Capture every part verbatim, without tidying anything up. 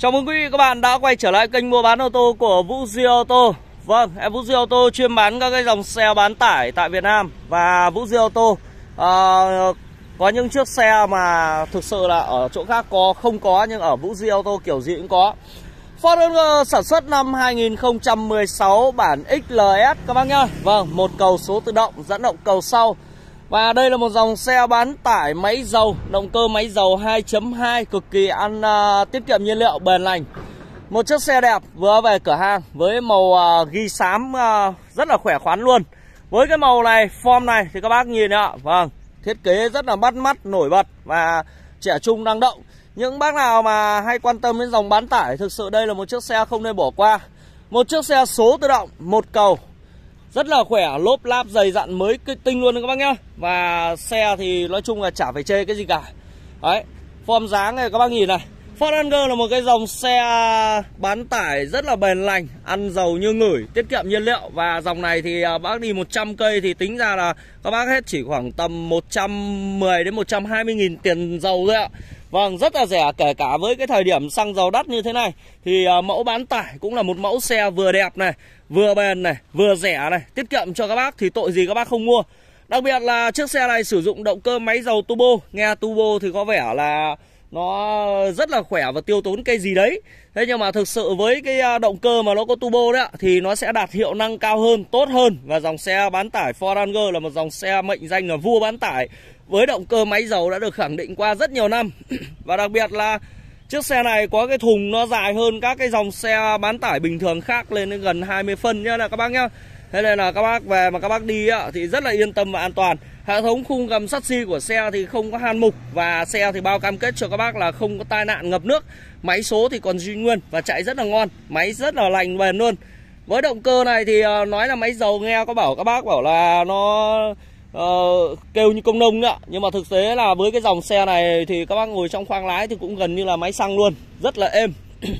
Chào mừng quý vị các bạn đã quay trở lại kênh mua bán ô tô của Vũ Duy Ô tô. Vâng, em Vũ Duy Ô tô chuyên bán các cái dòng xe bán tải tại Việt Nam. Và Vũ Duy Ô tô à, có những chiếc xe mà thực sự là ở chỗ khác có không có, nhưng ở Vũ Duy Ô tô kiểu gì cũng có. Ford Ranger sản xuất năm hai nghìn không trăm mười sáu bản ích lờ ét các bác nhá. Vâng, một cầu số tự động dẫn động cầu sau. Và đây là một dòng xe bán tải máy dầu, động cơ máy dầu hai chấm hai, cực kỳ ăn uh, tiết kiệm nhiên liệu, bền lành. Một chiếc xe đẹp vừa về cửa hàng với màu uh, ghi xám uh, rất là khỏe khoắn luôn. Với cái màu này, form này thì các bác nhìn ạ, vâng, thiết kế rất là bắt mắt, nổi bật và trẻ trung năng động. Những bác nào mà hay quan tâm đến dòng bán tải, thực sự đây là một chiếc xe không nên bỏ qua. Một chiếc xe số tự động, một cầu, rất là khỏe, lốp láp dày dặn mới tinh luôn các bác nhá. Và xe thì nói chung là chả phải chê cái gì cả. Đấy, form dáng này các bác nhìn này. Ford Ranger là một cái dòng xe bán tải rất là bền lành, ăn dầu như ngửi, tiết kiệm nhiên liệu. Và dòng này thì bác đi một trăm cây thì tính ra là các bác hết chỉ khoảng tầm một trăm mười đến một trăm hai mươi nghìn tiền dầu thôi ạ. Vâng, rất là rẻ, kể cả với cái thời điểm xăng dầu đắt như thế này thì uh, mẫu bán tải cũng là một mẫu xe vừa đẹp này, vừa bền này, vừa rẻ này, tiết kiệm cho các bác thì tội gì các bác không mua. Đặc biệt là chiếc xe này sử dụng động cơ máy dầu turbo. Nghe turbo thì có vẻ là nó rất là khỏe và tiêu tốn cây gì đấy. Thế nhưng mà thực sự với cái động cơ mà nó có turbo đấy thì nó sẽ đạt hiệu năng cao hơn, tốt hơn. Và dòng xe bán tải Ford Ranger là một dòng xe mệnh danh là vua bán tải, với động cơ máy dầu đã được khẳng định qua rất nhiều năm. Và đặc biệt là chiếc xe này có cái thùng nó dài hơn các cái dòng xe bán tải bình thường khác lên đến gần hai mươi phân nhá các bác nhá. Thế nên là các bác về mà các bác đi á, thì rất là yên tâm và an toàn. Hệ thống khung gầm sắt xi của xe thì không có han mục. Và xe thì bao cam kết cho các bác là không có tai nạn ngập nước. Máy số thì còn duy nguyên và chạy rất là ngon. Máy rất là lành bền luôn. Với động cơ này thì nói là máy dầu, nghe có bảo các bác bảo là nó uh, kêu như công nông nữa. Nhưng mà thực tế là với cái dòng xe này thì các bác ngồi trong khoang lái thì cũng gần như là máy xăng luôn. Rất là êm.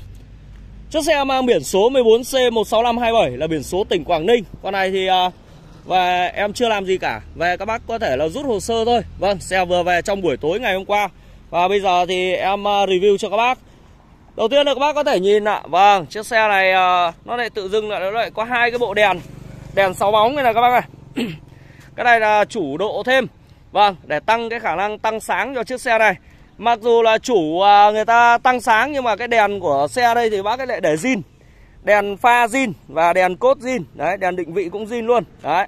Chiếc xe mang biển số mười bốn C một sáu năm hai bảy là biển số tỉnh Quảng Ninh. Con này thì uh, và em chưa làm gì cả. Về các bác có thể là rút hồ sơ thôi. Vâng, xe vừa về trong buổi tối ngày hôm qua. Và bây giờ thì em uh, review cho các bác. Đầu tiên là các bác có thể nhìn ạ. Vâng, chiếc xe này uh, nó lại tự dưng là nó lại có hai cái bộ đèn, đèn sáu bóng này này các bác này. Cái này là chủ độ thêm. Vâng, để tăng cái khả năng tăng sáng cho chiếc xe này. Mặc dù là chủ người ta tăng sáng nhưng mà cái đèn của xe đây thì bác ấy lại để zin. Đèn pha zin và đèn cốt zin. Đấy, đèn định vị cũng zin luôn. Đấy.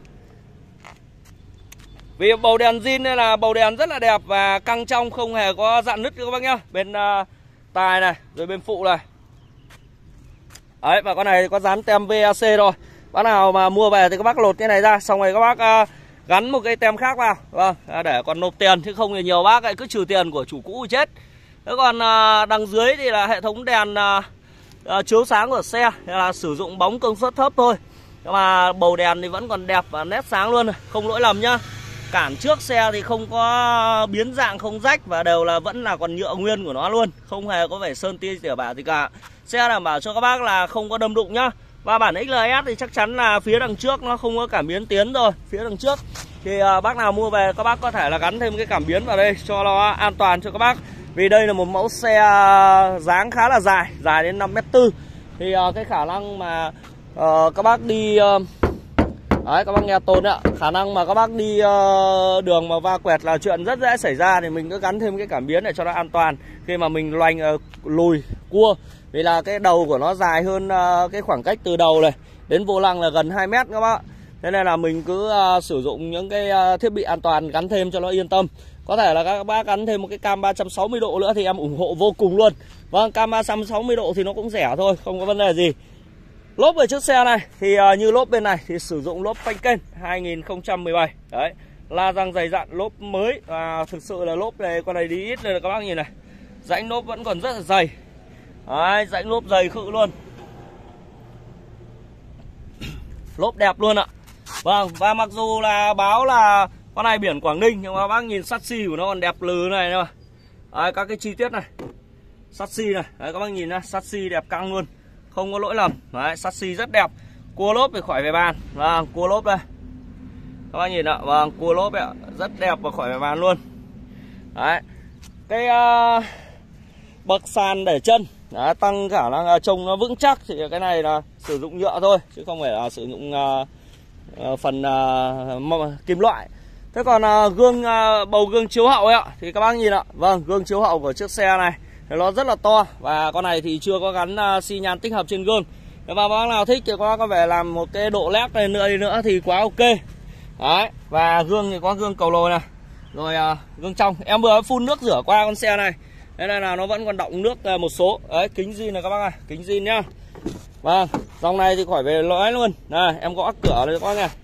Vì bầu đèn zin đây là bầu đèn rất là đẹp và căng trong, không hề có dạn nứt các bác nhá. Bên uh, tài này, rồi bên phụ này. Đấy, và con này có dán tem vê a xê rồi. Bác nào mà mua về thì các bác lột cái này ra, xong rồi các bác uh, gắn một cái tem khác vào. Vâng, để còn nộp tiền, chứ không thì nhiều bác lại cứ trừ tiền của chủ cũ thì chết. Thế còn à, đằng dưới thì là hệ thống đèn à, à, chiếu sáng của xe là sử dụng bóng công suất thấp thôi. Nhưng mà bầu đèn thì vẫn còn đẹp và nét sáng luôn, không lỗi lầm nhá. Cản trước xe thì không có biến dạng, không rách và đều là vẫn là còn nhựa nguyên của nó luôn, không hề có vẻ sơn tia tỉa bả gì cả. Xe đảm bảo cho các bác là không có đâm đụng nhá. Và bản ích lờ ét thì chắc chắn là phía đằng trước nó không có cảm biến tiến rồi. Phía đằng trước thì uh, bác nào mua về các bác có thể là gắn thêm cái cảm biến vào đây cho nó an toàn cho các bác. Vì đây là một mẫu xe uh, dáng khá là dài, dài đến năm mét tư. Thì uh, cái khả năng mà uh, các bác đi uh, đấy, các bác nghe tôn ạ, khả năng mà các bác đi uh, đường mà va quẹt là chuyện rất dễ xảy ra. Thì mình cứ gắn thêm cái cảm biến để cho nó an toàn khi mà mình loành uh, lùi cua. Vì là cái đầu của nó dài hơn uh, cái khoảng cách từ đầu này đến vô lăng là gần hai mét các bác. Thế nên là mình cứ uh, sử dụng những cái uh, thiết bị an toàn gắn thêm cho nó yên tâm. Có thể là các bác gắn thêm một cái cam ba trăm sáu mươi độ nữa thì em ủng hộ vô cùng luôn. Vâng, cam ba trăm sáu mươi độ thì nó cũng rẻ thôi, không có vấn đề gì. Lốp ở chiếc xe này thì uh, như lốp bên này thì sử dụng lốp phanh kênh hai nghìn không trăm mười bảy. Đấy, la răng dày dặn, lốp mới. Và thực sự là lốp này, con này đi ít nên là các bác nhìn này, rãnh lốp vẫn còn rất là dày. Đấy, rãnh lốp dày khự luôn. Lốp đẹp luôn ạ. Vâng, và mặc dù là báo là con này biển Quảng Ninh, nhưng mà bác nhìn sắt xi của nó còn đẹp lừ này nữa. Đấy, các cái chi tiết này, sắt xi này, đấy các bác nhìn nhá, sắt xi đẹp căng luôn, không có lỗi lầm. Đấy, sắt xi rất đẹp. Cua lốp thì khỏi phải bàn. Vâng, cua lốp đây các bác nhìn ạ. Vâng, cua lốp ấy, rất đẹp và khỏi phải bàn luôn. Đấy, cái uh, bậc sàn để chân Đấy, tăng khả năng uh, trông nó vững chắc. Thì cái này là sử dụng nhựa thôi chứ không phải là sử dụng uh, uh, phần uh, kim loại. Thế còn uh, gương uh, bầu gương chiếu hậu ấy ạ, thì các bác nhìn ạ. Vâng, gương chiếu hậu của chiếc xe này thì nó rất là to. Và con này thì chưa có gắn uh, xi nhan tích hợp trên gương. Nếu mà bác nào thích thì có có vẻ làm một cái độ led này nữa đi nữa thì quá ok. Đấy, và gương thì có gương cầu lồi này. Rồi uh, gương trong, em vừa phun nước rửa qua con xe này. Thế nên là nó vẫn còn đọng nước uh, một số. Đấy, kính zin này các bác này, kính zin nhá. Vâng, dòng này thì khỏi về lõi luôn. Này, em gõ cửa này các bác này.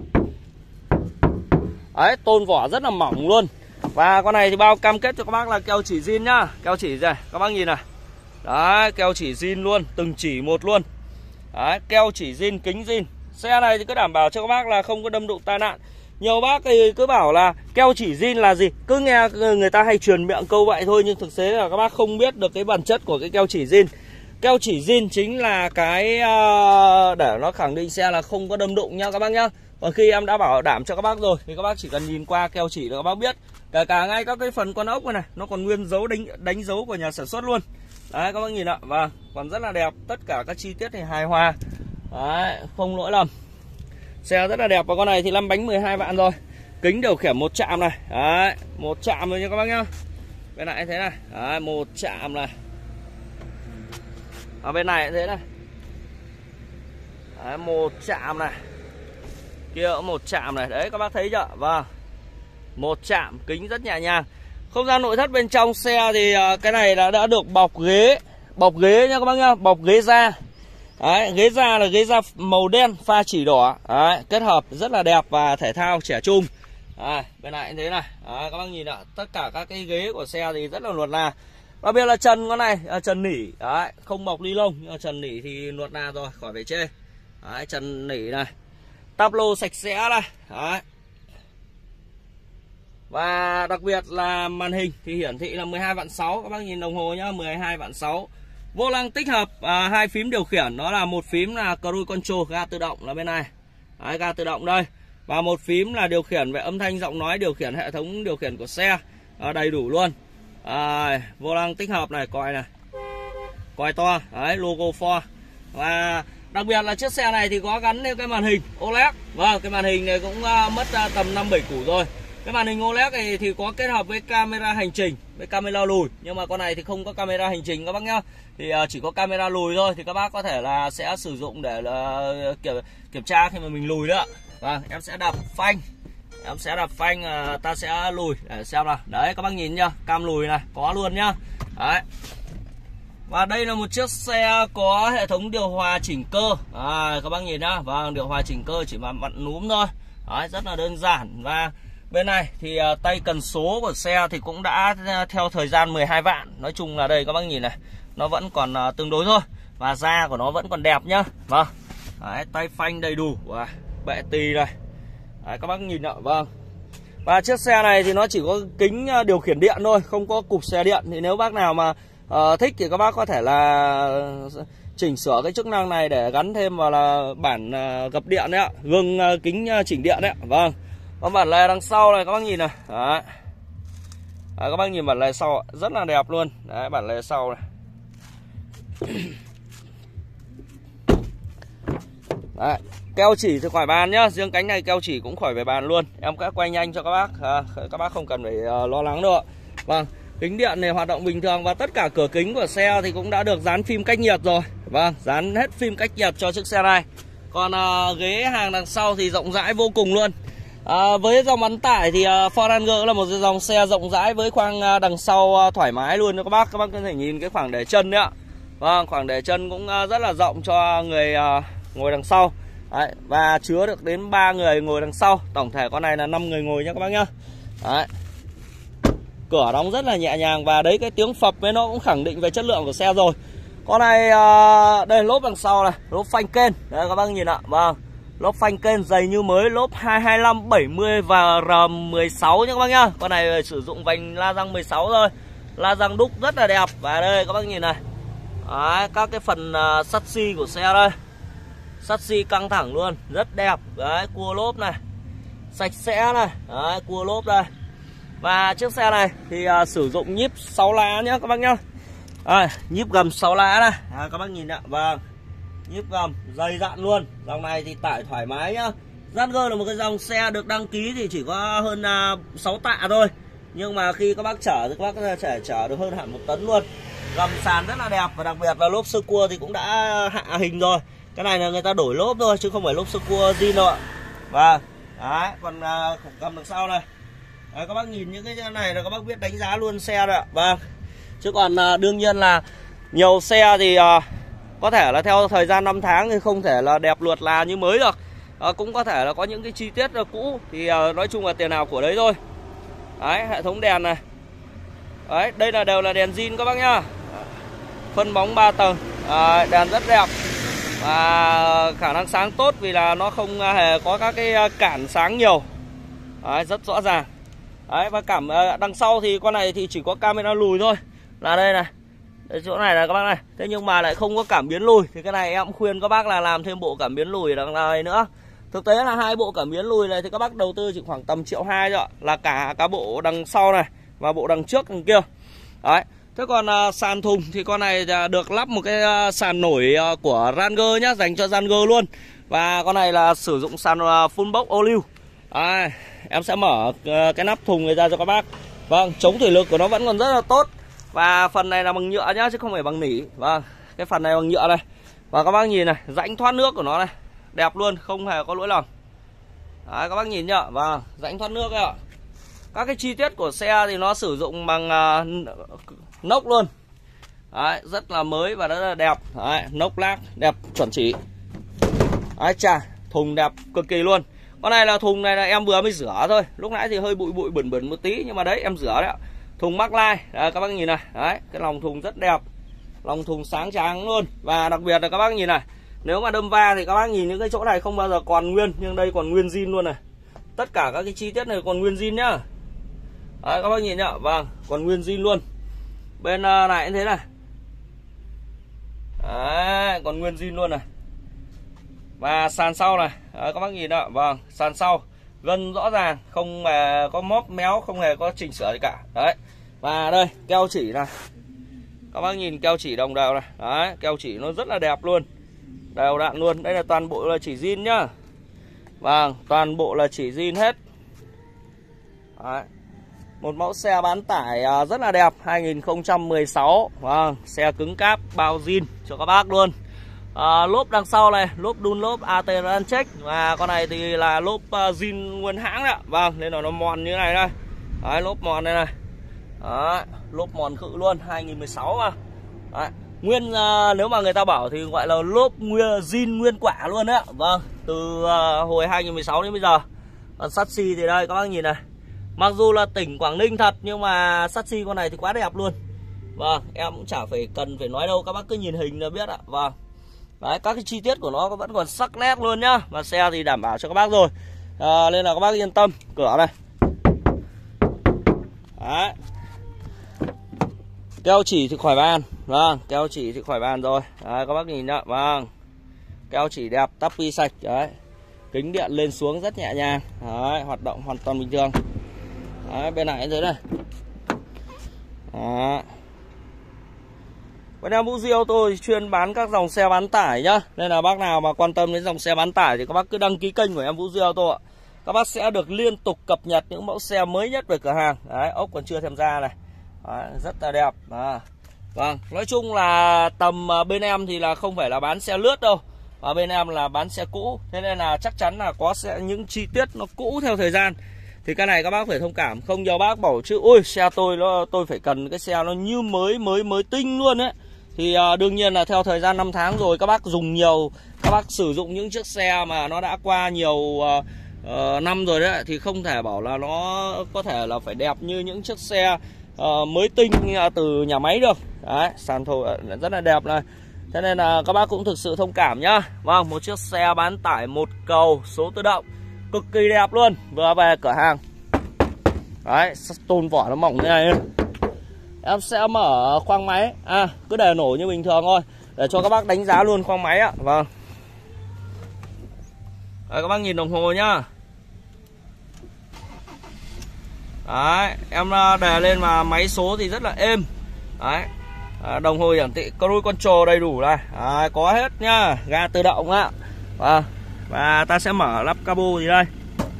Đấy, tôn vỏ rất là mỏng luôn. Và con này thì bao cam kết cho các bác là keo chỉ zin nhá. Keo chỉ này, các bác nhìn này. Đấy, keo chỉ zin luôn, từng chỉ một luôn. Đấy, keo chỉ zin, kính zin. Xe này thì cứ đảm bảo cho các bác là không có đâm đụng tai nạn. Nhiều bác thì cứ bảo là keo chỉ zin là gì, cứ nghe người ta hay truyền miệng câu vậy thôi, nhưng thực tế là các bác không biết được cái bản chất của cái keo chỉ zin. Keo chỉ zin chính là cái để nó khẳng định xe là không có đâm đụng nha các bác nhá. Còn khi em đã bảo đảm cho các bác rồi thì các bác chỉ cần nhìn qua keo chỉ là các bác biết. Cả cả ngay các cái phần con ốc này, này nó còn nguyên dấu đánh đánh dấu của nhà sản xuất luôn. Đấy các bác nhìn ạ, và còn rất là đẹp, tất cả các chi tiết thì hài hòa. Đấy, không lỗi lầm. Xe rất là đẹp. Và con này thì lăn bánh mười hai vạn rồi. Kính điều khiển một chạm này. Đấy, một chạm rồi nha các bác nhá. Bên này thế này. Đấy, một chạm này. Ở bên này thế này. Đấy, một chạm này. Kia cũng một chạm này. Đấy các bác thấy chưa? Vâng. Một chạm, kính rất nhẹ nhàng. Không gian nội thất bên trong xe thì cái này đã, đã được bọc ghế. Bọc ghế nha các bác nhá. Bọc ghế da. Đấy, ghế da là ghế da màu đen pha chỉ đỏ. Đấy, kết hợp rất là đẹp và thể thao trẻ trung. Đấy, bên này thế này. Đấy, các bác nhìn ạ, tất cả các cái ghế của xe thì rất là nuột nà. Đặc biệt là trần con này, à, trần nỉ. Đấy, không bọc ni lông, nhưng mà trần nỉ thì nuột nà rồi, khỏi phải chê. Đấy, trần nỉ này. Táp lô sạch sẽ này. Đấy. Và đặc biệt là màn hình thì hiển thị là mười hai vạn sáu. Các bác nhìn đồng hồ nhá, mười hai vạn sáu. Vô lăng tích hợp à, hai phím điều khiển. Nó là một phím là cruise control, ga tự động là bên này. Đấy, ga tự động đây. Và một phím là điều khiển về âm thanh giọng nói, điều khiển hệ thống điều khiển của xe. À, đầy đủ luôn. À, vô lăng tích hợp này, còi này, còi to. Đấy, logo Ford. Và đặc biệt là chiếc xe này thì có gắn thêm cái màn hình ô led. Vâng, cái màn hình này cũng uh, mất uh, tầm năm bảy củ rồi. Cái màn hình ô led này thì có kết hợp với camera hành trình, với camera lùi. Nhưng mà con này thì không có camera hành trình các bác nhá. Thì uh, chỉ có camera lùi thôi. Thì các bác có thể là sẽ sử dụng để uh, kiểm, kiểm tra khi mà mình lùi đó. Vâng, em sẽ đạp phanh. Em sẽ đạp phanh, uh, ta sẽ lùi để xem nào. Đấy, các bác nhìn nhá, cam lùi này, có luôn nhá. Đấy. Và đây là một chiếc xe có hệ thống điều hòa chỉnh cơ. À, các bác nhìn nhá. Vâng, điều hòa chỉnh cơ chỉ mà vặn núm thôi. Đấy, rất là đơn giản. Và bên này thì uh, tay cần số của xe thì cũng đã uh, theo thời gian mười hai vạn. Nói chung là đây các bác nhìn này, nó vẫn còn uh, tương đối thôi. Và da của nó vẫn còn đẹp nhá. Vâng. Đấy, tay phanh đầy đủ. Wow, bệ tì này. Đấy, các bác nhìn ạ. Vâng. Và chiếc xe này thì nó chỉ có kính uh, điều khiển điện thôi, không có cục xe điện. Thì nếu bác nào mà uh, thích thì các bác có thể là chỉnh sửa cái chức năng này để gắn thêm vào là bản uh, gập điện đấy ạ. Gương uh, kính uh, chỉnh điện đấy ạ. Vâng. Còn bản lề đằng sau này các bác nhìn này. Đấy. Đấy, các bác nhìn bản lề sau rất là đẹp luôn. Đấy, bản lề sau này. Đấy, keo chỉ thì khỏi bàn nhá. Riêng cánh này keo chỉ cũng khỏi về bàn luôn. Em sẽ quay nhanh cho các bác. À, các bác không cần phải uh, lo lắng đâu ạ. Vâng, kính điện này hoạt động bình thường. Và tất cả cửa kính của xe thì cũng đã được dán phim cách nhiệt rồi. Vâng, dán hết phim cách nhiệt cho chiếc xe này. Còn uh, ghế hàng đằng sau thì rộng rãi vô cùng luôn. À, với dòng bán tải thì uh, Ford Ranger là một dòng xe rộng rãi với khoang uh, đằng sau uh, thoải mái luôn cho các bác. Các bác có thể nhìn cái khoảng để chân đấy ạ. Vâng, khoảng để chân cũng uh, rất là rộng cho người uh, ngồi đằng sau. Đấy, và chứa được đến ba người ngồi đằng sau. Tổng thể con này là năm người ngồi nhá các bác nhá. Đấy. Cửa đóng rất là nhẹ nhàng. Và đấy, cái tiếng phập với nó cũng khẳng định về chất lượng của xe rồi. Con này uh, đây lốp đằng sau này, lốp phanh kên. Đấy các bác nhìn ạ. Vâng, lốp phanh kên dày như mới, lốp hai hai lăm, bảy mươi và R mười sáu nhá các bác nhá. Con này sử dụng vành la răng mười sáu thôi. La răng đúc rất là đẹp. Và đây các bác nhìn này. Đấy, các cái phần uh, sắt xi của xe đây. Sắt xi căng thẳng luôn, rất đẹp. Đấy, cua lốp này, sạch sẽ này. Đấy, cua lốp đây. Và chiếc xe này thì uh, sử dụng nhíp sáu lá nhá các bác nhá. À, nhíp gầm sáu lá này, à, các bác nhìn ạ. Vâng, nhíp gầm dày dặn luôn. Dòng này thì tải thoải mái nhá. Ranger là một cái dòng xe được đăng ký thì chỉ có hơn uh, sáu tạ thôi, nhưng mà khi các bác chở thì các bác có thể chở được hơn hẳn một tấn luôn. Gầm sàn rất là đẹp và đặc biệt là lốp sơ cua thì cũng đã hạ hình rồi. Cái này là người ta đổi lốp thôi chứ không phải lốp sơ cua zin đâu ạ. Và đấy, còn uh, gầm đằng sau này. Đấy, các bác nhìn những cái này là các bác biết đánh giá luôn xe rồi ạ. Vâng. Chứ còn uh, đương nhiên là nhiều xe thì uh, có thể là theo thời gian năm tháng thì không thể là đẹp luột là như mới được. Uh, cũng có thể là có những cái chi tiết uh, cũ thì uh, nói chung là tiền nào của đấy thôi. Đấy, hệ thống đèn này. Đấy, đây là đều là đèn zin các bác nhá. Phân bóng ba tầng, à, đèn rất đẹp và khả năng sáng tốt vì là nó không hề có các cái cản sáng nhiều. Đấy, rất rõ ràng. Đấy, và cảm đằng sau thì con này thì chỉ có camera lùi thôi. Là đây này, đây, chỗ này là các bác này. Thế nhưng mà lại không có cảm biến lùi. Thì cái này em cũng khuyên các bác là làm thêm bộ cảm biến lùi đằng này nữa. Thực tế là hai bộ cảm biến lùi này thì các bác đầu tư chỉ khoảng tầm triệu hai thôi ạ. Là cả cả bộ đằng sau này và bộ đằng trước đằng kia. Đấy. Thế còn uh, sàn thùng thì con này uh, được lắp một cái uh, sàn nổi uh, của Ranger nhá, dành cho Ranger luôn. Và con này là sử dụng sàn uh, full box ô liu. À, em sẽ mở uh, cái nắp thùng này ra cho các bác. Vâng, chống thủy lực của nó vẫn còn rất là tốt. Và phần này là bằng nhựa nhá, chứ không phải bằng nỉ. Vâng, cái phần này bằng nhựa này. Và các bác nhìn này, rãnh thoát nước của nó này, đẹp luôn, không hề có lỗi lầm. Đấy, các bác nhìn nhá, vâng, rãnh thoát nước ấy ạ. Các cái chi tiết của xe thì nó sử dụng bằng uh, nóc luôn. Đấy, rất là mới và rất là đẹp. Đấy, nóc lác đẹp chuẩn chỉ. Đấy, chà, thùng đẹp cực kỳ luôn. Con này là thùng này là em vừa mới rửa thôi. Lúc nãy thì hơi bụi bụi bẩn bẩn một tí, nhưng mà đấy em rửa đấy ạ. Thùng mắc lai, đấy, các bác nhìn này. Đấy, cái lòng thùng rất đẹp. Lòng thùng sáng trắng luôn. Và đặc biệt là các bác nhìn này, nếu mà đâm va thì các bác nhìn những cái chỗ này không bao giờ còn nguyên, nhưng đây còn nguyên zin luôn này. Tất cả các cái chi tiết này còn nguyên zin nhá. Đấy, các bác nhìn nhá, vâng, còn nguyên zin luôn. Bên này cũng thế này. Đấy, còn nguyên zin luôn này. Và sàn sau này, đấy, các bác nhìn đó, vâng, sàn sau gân rõ ràng, không hề có móp méo, không hề có chỉnh sửa gì cả. Đấy. Và đây, keo chỉ này. Các bác nhìn keo chỉ đồng đều này. Đấy, keo chỉ nó rất là đẹp luôn. Đều đặn luôn. Đây là toàn bộ là chỉ zin nhá. Vâng, toàn bộ là chỉ zin hết. Đấy. Một mẫu xe bán tải rất là đẹp, hai nghìn không trăm mười sáu. Vâng, xe cứng cáp, bao zin cho các bác luôn. à, Lốp đằng sau này, lốp Dunlop a tê Rancheck. Và con này thì là lốp uh, zin nguyên hãng đấy ạ. Vâng, nên là nó mòn như này đây. Đấy, lốp mòn đây này. Đấy, lốp mòn khự luôn, hai nghìn mười sáu mà. Đấy. Nguyên uh, nếu mà người ta bảo thì gọi là lốp nguyên zin nguyên quả luôn đấy ạ. Vâng, từ uh, hồi hai nghìn mười sáu đến bây giờ. Còn sắt xi thì đây các bác nhìn này. Mặc dù là tỉnh Quảng Ninh thật, nhưng mà sắt xi con này thì quá đẹp luôn. Vâng, em cũng chả phải cần phải nói đâu, các bác cứ nhìn hình là biết ạ. Vâng. Đấy, các cái chi tiết của nó vẫn còn sắc nét luôn nhá. Và xe thì đảm bảo cho các bác rồi. à, Nên là các bác yên tâm. Cửa này. Đấy. Keo chỉ thì khỏi bàn. Vâng, keo chỉ thì khỏi bàn rồi. Đấy, các bác nhìn nhá. Vâng, keo chỉ đẹp, tắp pi sạch. Đấy. Kính điện lên xuống rất nhẹ nhàng. Đấy, hoạt động hoàn toàn bình thường. Đấy, bên này thế này. Đó. Bên em Vũ Duy ô tô thì chuyên bán các dòng xe bán tải nhá. Nên là bác nào mà quan tâm đến dòng xe bán tải thì các bác cứ đăng ký kênh của em Vũ Duy ô tô ạ. Các bác sẽ được liên tục cập nhật những mẫu xe mới nhất về cửa hàng. Đấy, ốc còn chưa thêm ra này. Đấy, rất là đẹp. À. Vâng, nói chung là tầm bên em thì là không phải là bán xe lướt đâu. Và bên em là bán xe cũ. Thế nên là chắc chắn là có sẽ những chi tiết nó cũ theo thời gian. Thì cái này các bác phải thông cảm. Không nhiều bác bảo chứ ôi xe tôi nó, tôi phải cần cái xe nó như mới mới mới tinh luôn ấy. Thì uh, đương nhiên là theo thời gian năm tháng rồi các bác dùng nhiều, các bác sử dụng những chiếc xe mà nó đã qua nhiều uh, uh, năm rồi đấy, thì không thể bảo là nó có thể là phải đẹp như những chiếc xe uh, mới tinh uh, từ nhà máy được. Đấy, sàn thổ uh, rất là đẹp này. Thế nên là các bác cũng thực sự thông cảm nhá. Vâng, một chiếc xe bán tải một cầu số tự động cực kỳ đẹp luôn, vừa về cửa hàng. Đấy, tôn vỏ nó mỏng như này. Em sẽ mở khoang máy. À, cứ để nổ như bình thường thôi, để cho các bác đánh giá luôn khoang máy ạ. Vâng. Đấy, các bác nhìn đồng hồ nhá. Đấy, em đề lên mà máy số thì rất là êm. Đấy, à, đồng hồ hiển thị cruise control đầy đủ này. À, có hết nhá, ga tự động ạ. Và, và ta sẽ mở lắp cabo gì đây.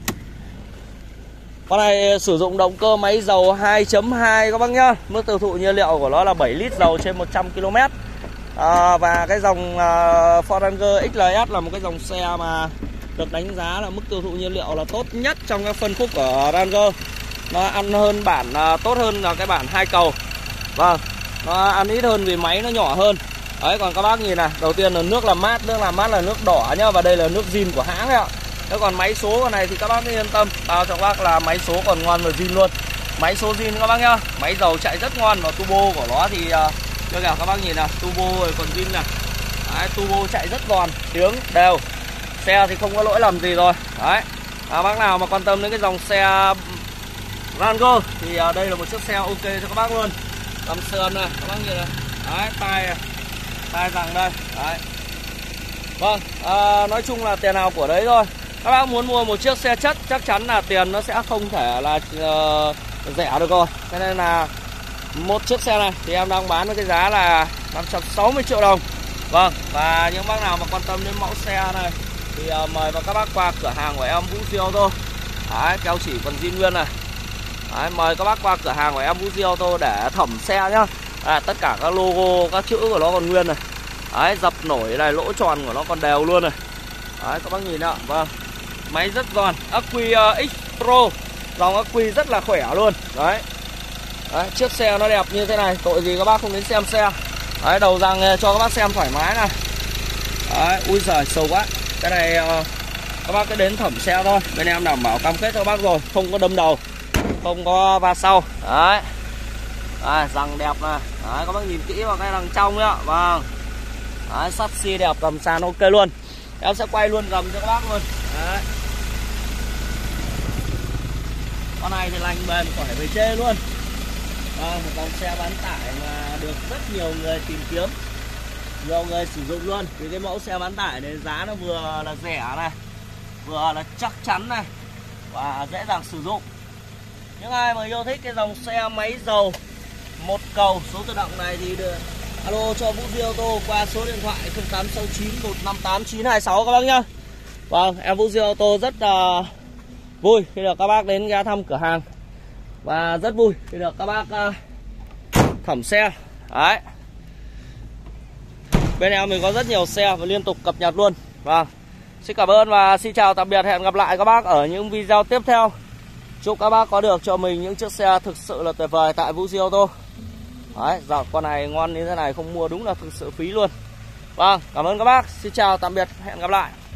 Con này sử dụng động cơ máy dầu hai chấm hai các bác nhá. Mức tiêu thụ nhiên liệu của nó là bảy lít dầu trên một trăm ki lô mét. à, Và cái dòng uh, Ford Ranger ích lờ ét là một cái dòng xe mà được đánh giá là mức tiêu thụ nhiên liệu là tốt nhất trong các phân khúc của Ranger. Nó ăn hơn bản uh, tốt hơn là cái bản hai cầu. Vâng, nó ăn ít hơn vì máy nó nhỏ hơn. Đấy, còn các bác nhìn này, đầu tiên là nước làm mát. Nước làm mát là nước đỏ nhá. Và đây là nước zin của hãng ạ. Thế còn máy số con này thì các bác yên tâm, bao cho các bác là máy số còn ngon và zin luôn. Máy số zin các bác nhá. Máy dầu chạy rất ngon. Và turbo của nó thì uh, cho cả các bác nhìn nào, turbo rồi còn zin này. Đấy, turbo chạy rất giòn, tiếng đều. Xe thì không có lỗi lầm gì rồi. Đấy, à, bác nào mà quan tâm đến cái dòng xe Ranger thì uh, đây là một chiếc xe ok cho các bác luôn. Làm sườn này, các bác nhìn này. Đấy, tai này, tai rằng đây. Đấy. Vâng, à, nói chung là tiền nào của đấy thôi. Các bác muốn mua một chiếc xe chất chắc chắn là tiền nó sẽ không thể là uh, rẻ được rồi. Cho nên là một chiếc xe này thì em đang bán với cái giá là năm trăm sáu mươi triệu đồng. Vâng, và những bác nào mà quan tâm đến mẫu xe này thì uh, mời vào các bác qua cửa hàng của em Vũ Duy Ô Tô. Đấy, keo chỉ còn zin nguyên này. Đấy, mời các bác qua cửa hàng của em Vũ Duy Ô Tô để thẩm xe nhá. À, tất cả các logo, các chữ của nó còn nguyên này. Đấy, dập nổi này, lỗ tròn của nó còn đều luôn này. Đấy, các bác nhìn ạ. Vâng, máy rất giòn. ắc quy uh, X Pro, dòng ắc quy rất là khỏe luôn. Đấy. Đấy, chiếc xe nó đẹp như thế này, tội gì các bác không đến xem xe. Đấy, đầu rằng cho các bác xem thoải mái này. Đấy, ui giời, sầu quá. Cái này uh, các bác cứ đến thẩm xe thôi. Bên em đảm bảo cam kết cho các bác rồi, không có đâm đầu, không có va sau. Đấy. Đấy, răng đẹp này. Đấy, các bác nhìn kỹ vào cái đằng trong nhá. Vâng. Đấy, sắt xi đẹp, gầm sàn ok luôn. Em sẽ quay luôn gầm cho các bác luôn. Đấy. Con này thì lành bền khỏi về chê luôn. À, một dòng xe bán tải mà được rất nhiều người tìm kiếm, nhiều người sử dụng luôn. Vì cái mẫu xe bán tải này giá nó vừa là rẻ này, vừa là chắc chắn này, và dễ dàng sử dụng. Những ai mà yêu thích cái dòng xe máy dầu một cầu số tự động này thì được alo cho Vũ Duy Ô Tô qua số điện thoại không tám sáu chín một năm tám chín hai sáu các bác nhá. Vâng, em Vũ Duy Ô Tô rất uh, vui khi được các bác đến ghé thăm cửa hàng, và rất vui khi được các bác uh, thẩm xe. Đấy, bên em mình có rất nhiều xe và liên tục cập nhật luôn. Vâng, xin cảm ơn và xin chào tạm biệt. Hẹn gặp lại các bác ở những video tiếp theo. Chúc các bác có được cho mình những chiếc xe thực sự là tuyệt vời tại Vũ Duy Ô Tô. Đấy, dạo con này ngon như thế này không mua đúng là thực sự phí luôn. Vâng, cảm ơn các bác. Xin chào tạm biệt, hẹn gặp lại.